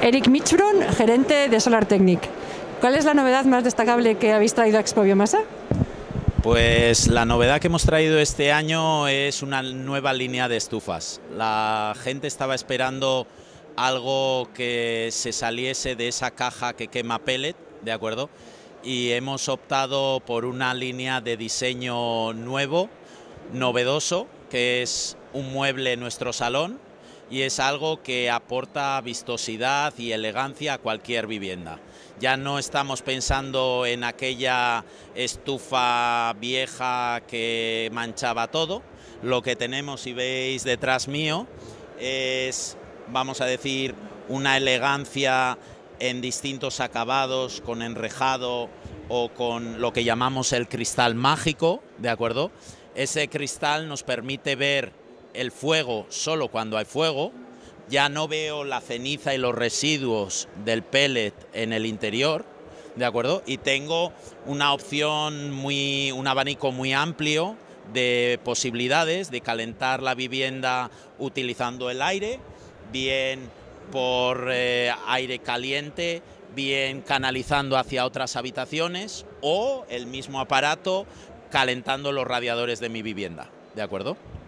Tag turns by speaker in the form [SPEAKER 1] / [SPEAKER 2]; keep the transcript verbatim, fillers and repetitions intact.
[SPEAKER 1] Eric Michbrun, gerente de SolarTechnic. ¿Cuál es la novedad más destacable que habéis traído a Expo Biomasa?
[SPEAKER 2] Pues la novedad que hemos traído este año es una nueva línea de estufas. La gente estaba esperando algo que se saliese de esa caja que quema pellet, ¿de acuerdo? Y hemos optado por una línea de diseño nuevo, novedoso, que es un mueble en nuestro salón y es algo que aporta vistosidad y elegancia a cualquier vivienda. Ya no estamos pensando en aquella estufa vieja que manchaba todo. Lo que tenemos, si veis detrás mío, es, vamos a decir, una elegancia en distintos acabados, con enrejado o con lo que llamamos el cristal mágico, ¿de acuerdo? Ese cristal nos permite ver el fuego solo cuando hay fuego. Ya no veo la ceniza y los residuos del pellet en el interior, ¿de acuerdo? Y tengo una opción, muy, un abanico muy amplio de posibilidades de calentar la vivienda utilizando el aire, bien por eh, aire caliente, bien canalizando hacia otras habitaciones o el mismo aparato calentando los radiadores de mi vivienda, ¿de acuerdo?